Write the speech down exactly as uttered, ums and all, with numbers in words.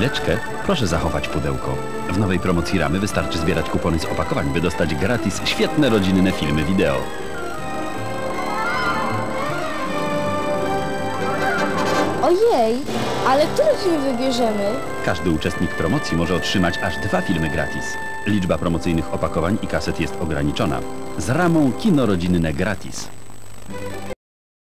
chwileczkę, proszę zachować pudełko. W nowej promocji Ramy wystarczy zbierać kupony z opakowań, by dostać gratis świetne rodzinne filmy wideo. Ojej, ale który film wybierzemy? Każdy uczestnik promocji może otrzymać aż dwa filmy gratis. Liczba promocyjnych opakowań i kaset jest ograniczona. Z Ramą kino rodzinne gratis.